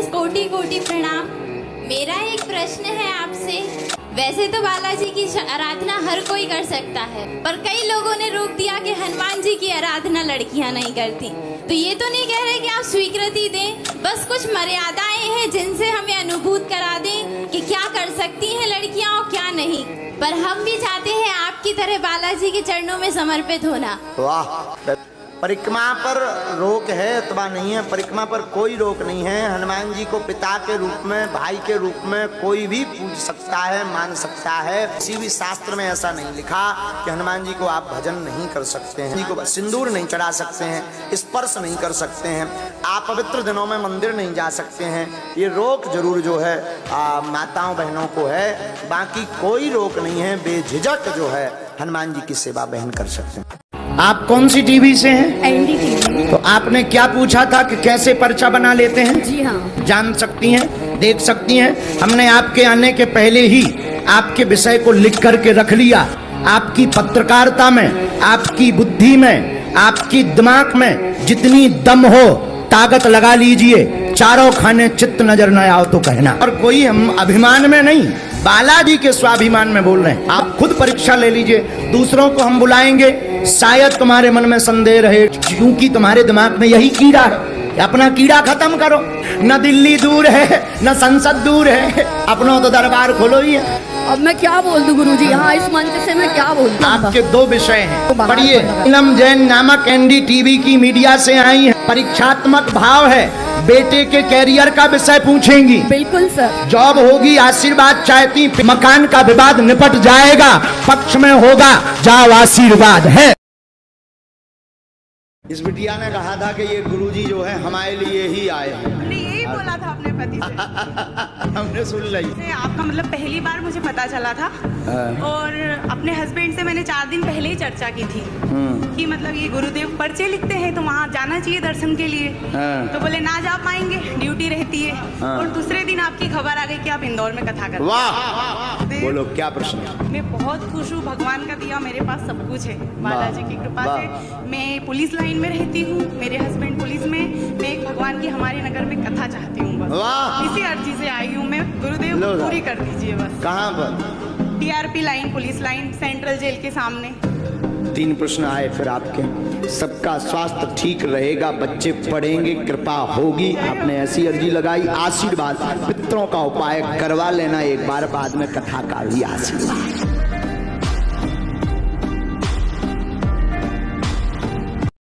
कोटि कोटि प्रणाम। मेरा एक प्रश्न है आपसे। वैसे तो बालाजी की आराधना हर कोई कर सकता है, पर कई लोगों ने रोक दिया कि हनुमान जी की आराधना लड़कियां नहीं करती। तो ये तो नहीं कह रहे कि आप स्वीकृति दें, बस कुछ मर्यादाएं हैं जिनसे हमें अनुभूत करा दें कि क्या कर सकती हैं लड़कियां और क्या नहीं। पर हम भी चाहते हैं आपकी तरह बालाजी के चरणों में समर्पित होना। वाह, परिक्रमा पर रोक है अथवा नहीं है? परिक्रमा पर कोई रोक नहीं है। हनुमान जी को पिता के रूप में, भाई के रूप में कोई भी पूज सकता है, मान सकता है। किसी भी शास्त्र में ऐसा नहीं लिखा कि हनुमान जी को आप भजन नहीं कर सकते हैं, जी को सिंदूर नहीं चढ़ा सकते हैं, स्पर्श नहीं कर सकते हैं, आप पवित्र दिनों में मंदिर नहीं जा सकते हैं। ये रोक जरूर जो है माताओं बहनों को है, बाकी कोई रोक नहीं है। बेझिझक जो है हनुमान जी की सेवा बहन कर सकते हैं। आप कौन सी टीवी से हैं? एनडीटीवी। तो आपने क्या पूछा था कि कैसे पर्चा बना लेते हैं? जी हाँ। जान सकती हैं, देख सकती हैं। हमने आपके आने के पहले ही आपके विषय को लिख करके रख लिया। आपकी पत्रकारिता में, आपकी बुद्धि में, आपकी दिमाग में जितनी दम हो ताकत लगा लीजिए। चारों खाने चित्त नजर न आओ तो कहना। और कोई हम अभिमान में नहीं, बालाजी के स्वाभिमान में बोल रहे हैं। आप खुद परीक्षा ले लीजिए। दूसरों को हम बुलाएंगे, शायद तुम्हारे मन में संदेह रहे, क्योंकि तुम्हारे दिमाग में यही कीड़ा है। अपना कीड़ा खत्म करो। न दिल्ली दूर है, न संसद दूर है, अपना तो दरबार खोलो ही है। अब मैं क्या बोल दूं गुरुजी, यहाँ इस मंच से मैं क्या बोल दूं? आपके दो विषय हैं, पढ़िए। नीलम जैन नामक एनडीटीवी की मीडिया से आई है। परीक्षात्मक भाव है, बेटे के कैरियर का विषय पूछेंगी। बिल्कुल सर। जॉब होगी, आशीर्वाद चाहती, मकान का विवाद निपट जाएगा, पक्ष में होगा, जाओ आशीर्वाद है। इस बिटिया ने कहा था कि ये गुरुजी जो है हमारे लिए ही आए हैं। यही बोला था अपने पति से। हमने सुन ली। आपका मतलब पहली बार मुझे पता चला था, और अपने हस्बैंड से मैंने 4 दिन पहले ही चर्चा की थी कि मतलब ये गुरुदेव पर्चे लिखते हैं तो वहाँ जाना चाहिए दर्शन के लिए। तो बोले ना जा पाएंगे, ड्यूटी रहती है। और दूसरे दिन आपकी खबर आ गई कि आप इंदौर में कथा करते हैं। वाह, बोलो क्या प्रश्न है? मैं बहुत खुश हूँ, भगवान का दिया मेरे पास सब कुछ है, बालाजी की कृपा से। मैं पुलिस लाइन में रहती हूँ, मेरे हस्बैंड पुलिस में। मैं एक भगवान की हमारे नगर में कथा चाहती हूँ, बस इसी अर्जी से आई हूँ मैं। गुरुदेव पूरी कर दीजिए बस। कहाँ पर? TRP line, police line, central jail के सामने। 3 प्रश्न आए फिर आपके। सबका स्वास्थ्य ठीक रहेगा, बच्चे पढ़ेंगे, कृपा होगी। आपने ऐसी अर्जी लगाई, आशीर्वाद, पितरों का उपाय करवा लेना एक बार, बाद में कथा का भी आशीर्वाद।